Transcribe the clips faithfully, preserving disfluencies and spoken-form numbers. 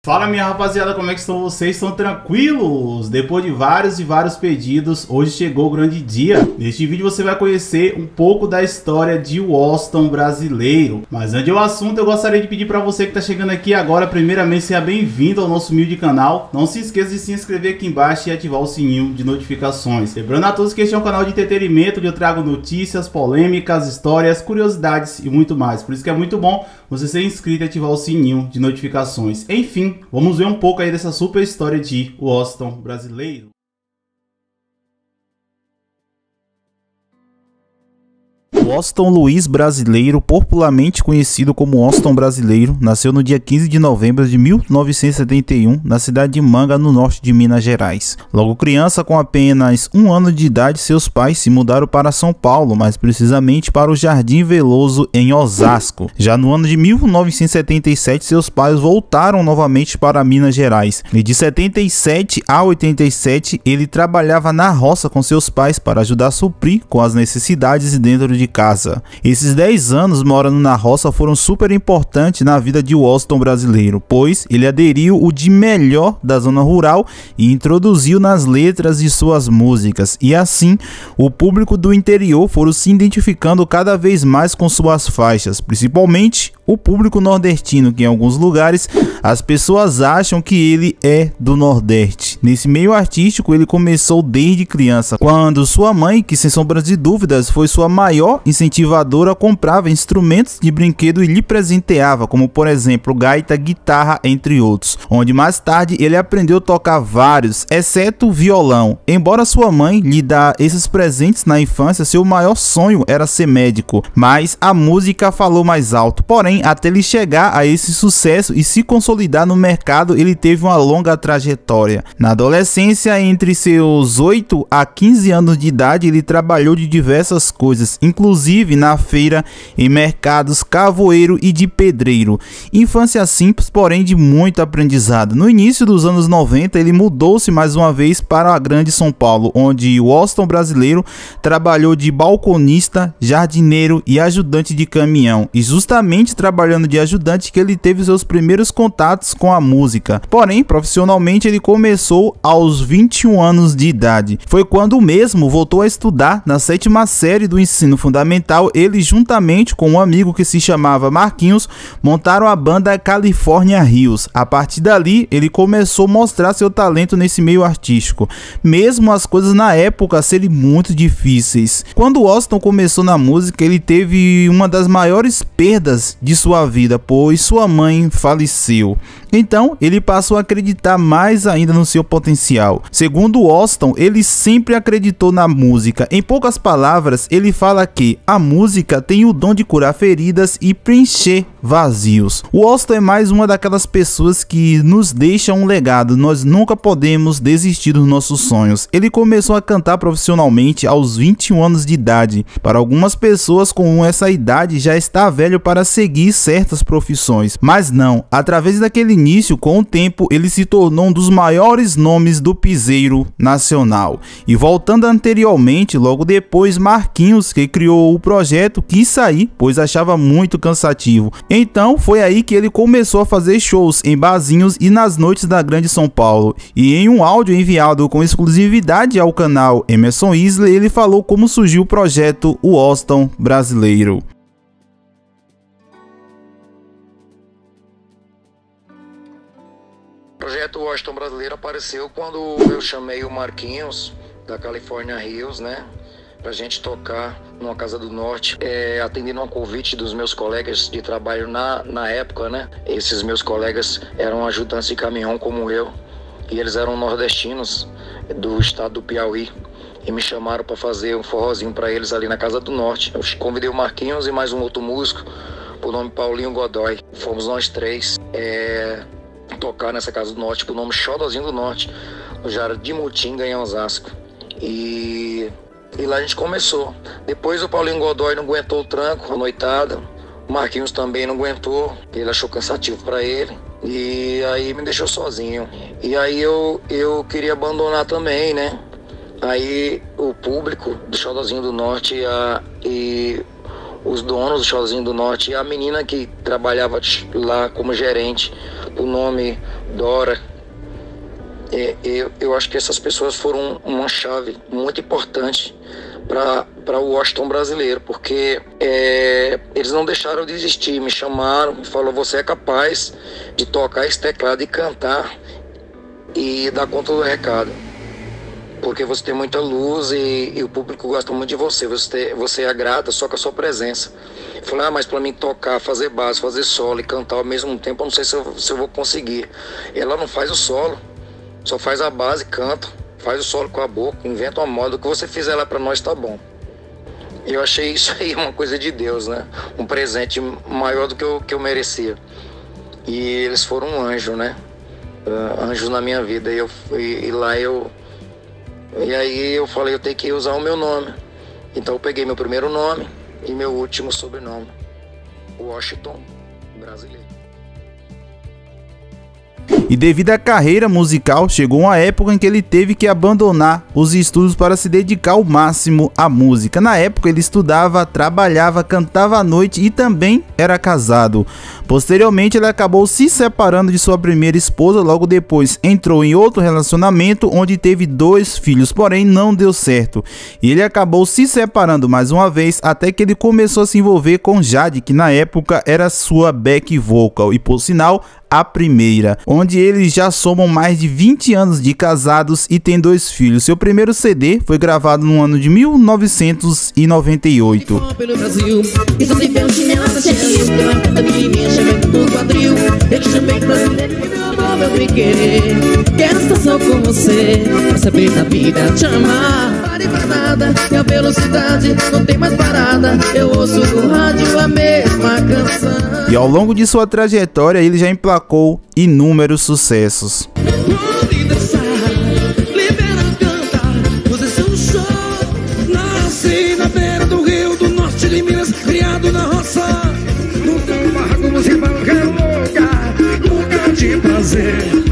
Fala minha rapaziada, como é que estão vocês? Estão tranquilos? Depois de vários e vários pedidos, hoje chegou o grande dia. Neste vídeo você vai conhecer um pouco da história de Washington brasileiro. Mas antes do assunto, eu gostaria de pedir para você que está chegando aqui agora, primeiramente, seja bem-vindo ao nosso humilde canal. Não se esqueça de se inscrever aqui embaixo e ativar o sininho de notificações. Lembrando a todos que este é um canal de entretenimento, onde eu trago notícias, polêmicas, histórias, curiosidades e muito mais. Por isso que é muito bom você ser inscrito e ativar o sininho de notificações. Enfim, vamos ver um pouco aí dessa super história de Washington brasileiro. Washington Luiz Brasileiro, popularmente conhecido como Washington Brasileiro, nasceu no dia quinze de novembro de mil novecentos e setenta e um, na cidade de Manga, no norte de Minas Gerais. Logo criança, com apenas um ano de idade, seus pais se mudaram para São Paulo, mais precisamente para o Jardim Veloso, em Osasco. Já no ano de mil novecentos e setenta e sete, seus pais voltaram novamente para Minas Gerais. E de setenta e sete a oitenta e sete, ele trabalhava na roça com seus pais para ajudar a suprir com as necessidades dentro de casa. Esses dez anos morando na roça foram super importantes na vida de Washington Brasileiro, pois ele aderiu o de melhor da zona rural e introduziu nas letras de suas músicas, e assim o público do interior foram se identificando cada vez mais com suas faixas, principalmente o público nordestino, que em alguns lugares as pessoas acham que ele é do Nordeste. Nesse meio artístico ele começou desde criança, quando sua mãe, que sem sombras de dúvidas foi sua maior incentivadora, comprava instrumentos de brinquedo e lhe presenteava, como por exemplo gaita, guitarra, entre outros, onde mais tarde ele aprendeu a tocar vários, exceto o violão. Embora sua mãe lhe dá esses presentes na infância, seu maior sonho era ser médico, mas a música falou mais alto. Porém, até ele chegar a esse sucesso e se consolidar no mercado, ele teve uma longa trajetória. Na adolescência, entre seus oito a quinze anos de idade, ele trabalhou de diversas coisas, inclusive na feira, em mercados, cavoeiro e de pedreiro. Infância simples, porém de muito aprendizado. No início dos anos noventa, ele mudou-se mais uma vez para a grande São Paulo, onde Washington Brasileiro trabalhou de balconista, jardineiro e ajudante de caminhão, e justamente trabalhando de ajudante que ele teve seus primeiros contatos com a música. Porém, profissionalmente ele começou aos vinte e um anos de idade. Foi quando mesmo voltou a estudar na sétima série do ensino fundamental. Ele, juntamente com um amigo que se chamava Marquinhos, montaram a banda California Hills. A partir dali, ele começou a mostrar seu talento nesse meio artístico, mesmo as coisas na época serem muito difíceis. Quando Washington começou na música, ele teve uma das maiores perdas de sua vida, pois sua mãe faleceu. Então ele passou a acreditar mais ainda no seu potencial. Segundo Washington, ele sempre acreditou na música. Em poucas palavras, ele fala que a música tem o dom de curar feridas e preencher vazios. Washington é mais uma daquelas pessoas que nos deixam um legado. Nós nunca podemos desistir dos nossos sonhos. Ele começou a cantar profissionalmente aos vinte e um anos de idade. Para algumas pessoas com essa idade já está velho para seguir certas profissões, mas não. Através daquele início, com o tempo, ele se tornou um dos maiores nomes do piseiro nacional. E voltando anteriormente, logo depois, Marquinhos, que criou o projeto, quis sair, pois achava muito cansativo. Então foi aí que ele começou a fazer shows em barzinhos e nas noites da grande São Paulo. E em um áudio enviado com exclusividade ao canal Emerson Isley, ele falou como surgiu o projeto Washington Brasileiro. O projeto Washington Brasileiro apareceu quando eu chamei o Marquinhos da California Hills, né, pra gente tocar numa Casa do Norte, é, atendendo a um convite dos meus colegas de trabalho na, na época, né. Esses meus colegas eram ajudantes de caminhão como eu, e eles eram nordestinos do estado do Piauí, e me chamaram para fazer um forrozinho para eles ali na Casa do Norte. Eu convidei o Marquinhos e mais um outro músico, por nome Paulinho Godoy. Fomos nós três é, tocar nessa Casa do Norte, por nome Xodozinho do Norte, no Jardim Mutinga, em Osasco. E, e lá a gente começou. Depois o Paulinho Godoy não aguentou o tranco, a noitada. O Marquinhos também não aguentou, ele achou cansativo para ele. E aí me deixou sozinho. E aí eu, eu queria abandonar também, né? Aí o público do Xodozinho do Norte e, a, e os donos do Xodozinho do Norte e a menina que trabalhava lá como gerente o nome Dora. É, eu, eu acho que essas pessoas foram uma chave muito importante para o Washington brasileiro, porque é, eles não deixaram de existir, me chamaram e falaram: você é capaz de tocar esse teclado e cantar e dar conta do recado, porque você tem muita luz e, e o público gosta muito de você, você, te, você agrada só com a sua presença. Eu falei: ah, mas para mim tocar, fazer base, fazer solo e cantar ao mesmo tempo, eu não sei se eu, se eu vou conseguir. Ela não faz o solo, só faz a base, canta, faz o solo com a boca, inventa uma moda, o que você fizer lá pra nós tá bom. E eu achei isso aí uma coisa de Deus, né? Um presente maior do que eu, que eu merecia. E eles foram um anjo, né? Uh, anjos na minha vida. E, eu, e, e lá eu... E aí eu falei: eu tenho que usar o meu nome. Então eu peguei meu primeiro nome e meu último sobrenome, Washington Brasileiro. E devido à carreira musical, chegou uma época em que ele teve que abandonar os estudos para se dedicar ao máximo à música. Na época ele estudava, trabalhava, cantava à noite e também era casado. Posteriormente ele acabou se separando de sua primeira esposa, logo depois entrou em outro relacionamento onde teve dois filhos, porém não deu certo. E ele acabou se separando mais uma vez até que ele começou a se envolver com Jade, que na época era sua back vocal e, por sinal, a primeira, onde eles já somam mais de vinte anos de casados e têm dois filhos. Seu primeiro C D foi gravado no ano de mil novecentos e noventa e oito. Quero estar só com você, pra saber da vida, te amar. Pare pra nada, e a velocidade não tem mais parada. Eu ouço no rádio a mesma canção. E ao longo de sua trajetória, ele já emplacou inúmeros sucessos. Pode dançar, libera, canta, você é um show. Nasci na beira do rio do norte de Minas, criado na roça. No teu barco você vai louca, lugar de prazer.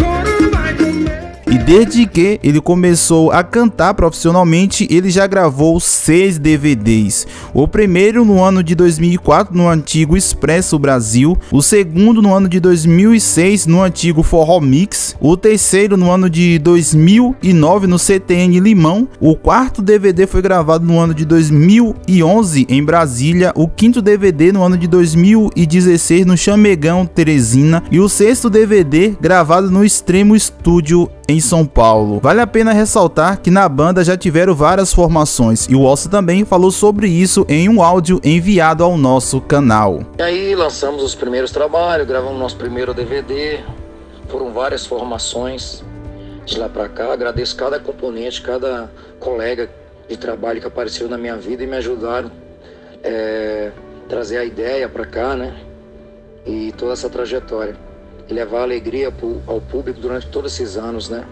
E desde que ele começou a cantar profissionalmente, ele já gravou seis D V Ds. O primeiro no ano de dois mil e quatro no antigo Expresso Brasil, o segundo no ano de dois mil e seis no antigo Forró Mix, o terceiro no ano de dois mil e nove no C T N Limão, o quarto D V D foi gravado no ano de dois mil e onze em Brasília, o quinto D V D no ano de dois mil e dezesseis no Chamegão, Teresina, e o sexto D V D gravado no Extremo Studio em São Paulo. Vale a pena ressaltar que na banda já tiveram várias formações e o Osso também falou sobre isso em um áudio enviado ao nosso canal. E aí lançamos os primeiros trabalhos, gravamos nosso primeiro D V D, foram várias formações de lá pra cá. Agradeço cada componente, cada colega de trabalho que apareceu na minha vida e me ajudaram é, trazer a ideia pra cá, né? E toda essa trajetória. E levar alegria ao público durante todos esses anos, né?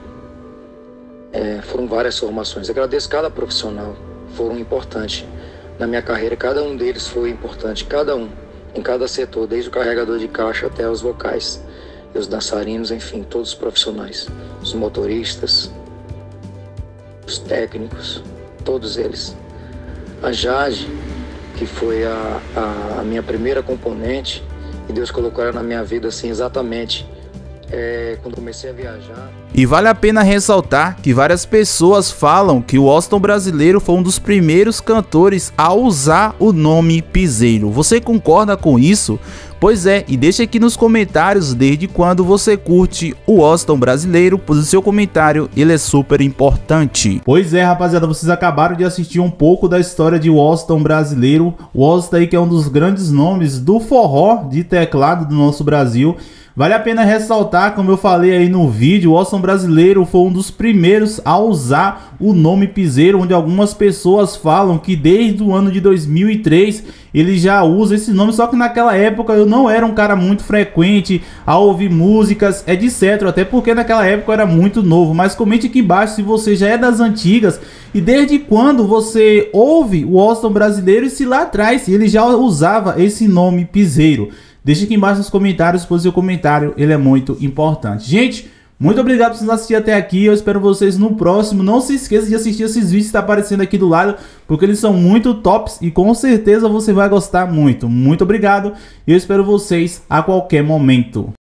É, foram várias formações. Agradeço cada profissional, foram importantes na minha carreira. Cada um deles foi importante, cada um, em cada setor, desde o carregador de caixa até os vocais, e os dançarinos, enfim, todos os profissionais, os motoristas, os técnicos, todos eles. A Jade, que foi a, a, a minha primeira componente, e Deus colocou ela na minha vida assim exatamente é, quando comecei a viajar. E vale a pena ressaltar que várias pessoas falam que o Washington Brasileiro foi um dos primeiros cantores a usar o nome Piseiro. Você concorda com isso? Pois é, e deixa aqui nos comentários desde quando você curte o Washington Brasileiro, pois o seu comentário ele é super importante. Pois é, rapaziada, vocês acabaram de assistir um pouco da história de Washington Brasileiro. O Washington aí que é um dos grandes nomes do forró de teclado do nosso Brasil. Vale a pena ressaltar, como eu falei aí no vídeo, o Washington Brasileiro foi um dos primeiros a usar o nome Piseiro, onde algumas pessoas falam que desde o ano de dois mil e três ele já usa esse nome, só que naquela época eu não era um cara muito frequente a ouvir músicas, etcétera, até porque naquela época eu era muito novo. Mas comente aqui embaixo se você já é das antigas e desde quando você ouve o Washington Brasileiro e se lá atrás ele já usava esse nome Piseiro. Deixa aqui embaixo nos comentários, pois o seu comentário ele é muito importante. Gente, muito obrigado por vocês assistirem até aqui. Eu espero vocês no próximo. Não se esqueça de assistir esses vídeos que estão aparecendo aqui do lado, porque eles são muito tops e com certeza você vai gostar muito. Muito obrigado e eu espero vocês a qualquer momento.